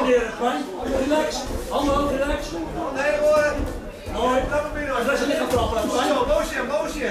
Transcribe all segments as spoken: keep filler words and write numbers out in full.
combineren. Fijn. Relax. Handen hoog, relax. Nee hoor. Mooi. Dat is een lichaam trappen. Fijn. Moosje, moosje.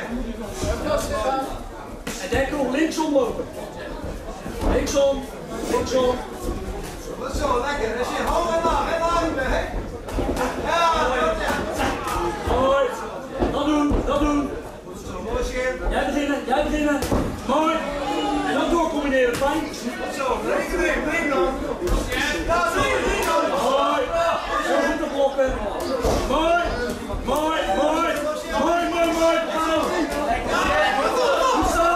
En dekkel linksom lopen. Linksom. Linksom. Dat is zo lekker. Als je hoog en laag en laag bent, hè? Ja, mooi. Dat doen, dat doen. moosje. Jij beginnen, jij beginnen. Mooi. En dan door combineren. Fijn. Zo, drink, drink, drink dan. Ja, drink, drink dan. Mooi. Zo goed te blokken. Mooi. Mooi, mooi. Mooi, mooi, mooi. Goed zo.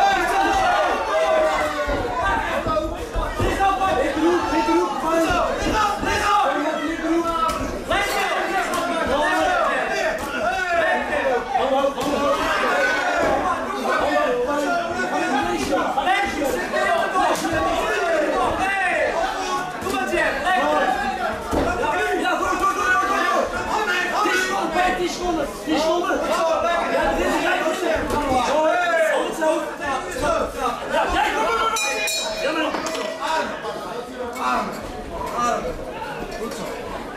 Linkerhoek, linkerhoek. Fijn. Linkerhoek. Handen hoog, handen hoog. Die seconden, die seconden. Ja, dit is jij goed. Mooi. Goed zo. Ja, jij goed. Ja, maar. Arm. Arm. Arm. Goed zo.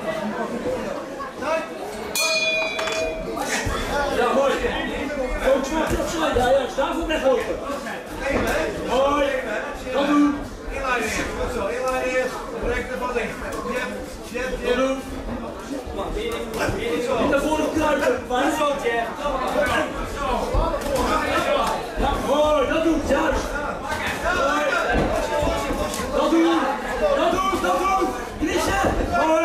Ja, mooi. Ook zo opzij. Ja, ja, sta voor weglopen. Mooi. Dat doen. Inlijn eerst. Goed zo. Inlijn eerst. Rechter van links. Jep. Jep. Dat doen. Niet naar voren kruipen. Fijn. Ja, mooi. Dat doet. Juist. Dat doen. Dat doen. Dat doen. Knieën. Mooi.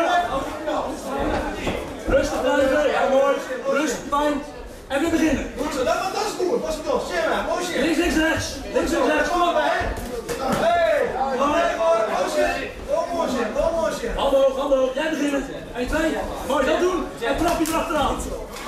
Rustig blijven. Ja, mooi. Rustig. Fijn. En weer beginnen. Goed zo. Dat is goed. Dat is goed. Zie maar. Moosje. Links, links, rechts. Links, links, rechts. Kom op. Hey. Nee hoor. Moosje. Oh, moosje. Oh, moosje. Handen hoog, handen hoog. Jij begint. één, twee. Mooi, dat doen. En trap je erachteraan.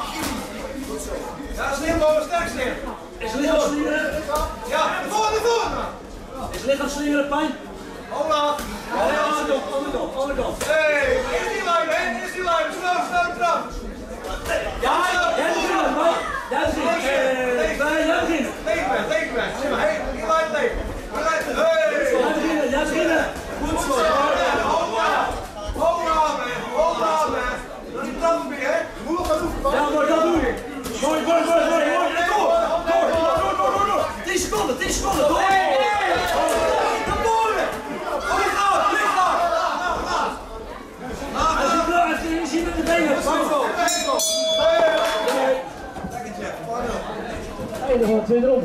Ja, slim boven, sterk slim. Is het lichaam slingeren? Ja, naar voren, naar voren. Is het lichaam slingeren pijn? Hola. Ja, andere kant, andere kant, andere kant. Hey, eerst die lijn, hè? Eerst die lijn. Snel, snel, trap. Ja, jij begint. Jij begint. Nee, jij begint. Tegenweg, tegenweg. Zie maar, hey, die lijn leeg. Hey. Jij beginnen, jij beginnen. Goed zo. Hola. Hola, man. Hola, man. Dat is een trappenbier, hè? Moeilijk gaan oefenen. Ja, mooi, dat doe je. Mooi, mooi, mooi, mooi, mooi. En door, door, door, door, door, door, door. tien seconden, tien seconden, door. Naar voren. Lichaam, lichaam. Als je klaar is, je ziet met de benen. Einde van de tweede ronde.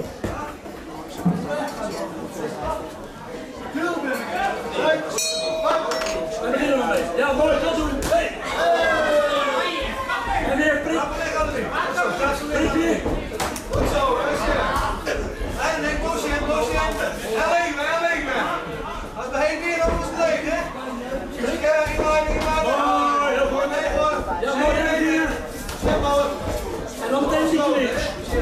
We beginnen nog mee. Ja, mooi, dat doen. Hey. En weer prik. Prik weer. Goed zo, rustig. Hey, nee, bosje, bosje. En leeg me, en leeg me. Als we heen weer op ons leeg, hè? Prik, hè? Inlijn, inlijn. Mooi, heel goed. Nee, hoor. Ja, mooi, en weer. Step maar. En dan meteen die links.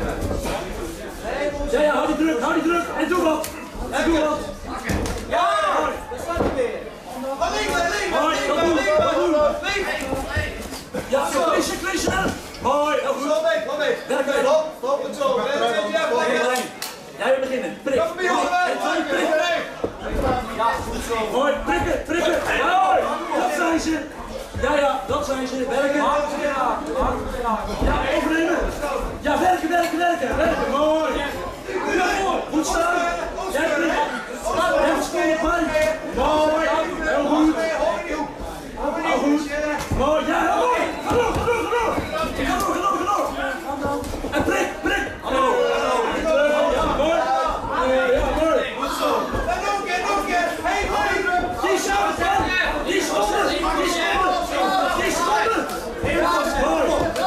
Ja, ja, hou die druk, hou die druk. En doe wat. En doe wat. Ja! Daar staat hij weer. Van links, links, Mooi, links, dat doen, links, dat doen. links. Ja, klisje, klisje. Mooi, heel goed. Zo, mee, kom mee. Werk mee. Stop, stop het zo. Jij weer beginnen. Prik. Kom mee, jongen. En twee prikken. Ja, goed zo. Mooi, prikken, prikken. Mooi. Dat zijn ze. Ja, ja, dat zijn ze. Werken. Ja, overnemen. Ja, werken, werken, werken. Werken, mooi. Goed staan. Jij prikt. Jij verstoort pijn. Mooi. Heel goed. Heel goed. Mooi. Ja, heel goed. Ga door, ga door, ga door. Ga door, ga door, ga door. En prik, prik. Hallo. Ja, mooi. Ja, mooi. Goed zo. En nog een keer, nog een keer. Hey, hey. Die seconden. Die seconden. Die seconden. Die seconden. Mooi.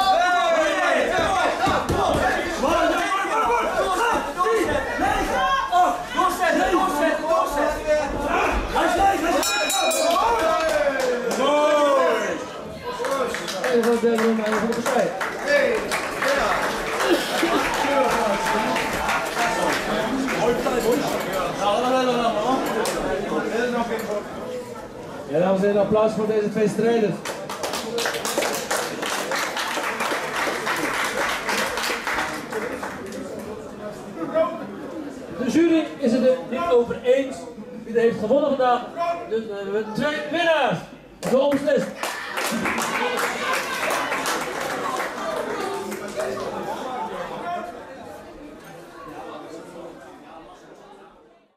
Van de derde ronde van de partij. Mooie partij, boys. Ja, dames en heren, applaus voor deze twee strijders. De jury is het er niet over eens wie er heeft gewonnen vandaag. Dus, uh, twee winnaars. Zo beslist.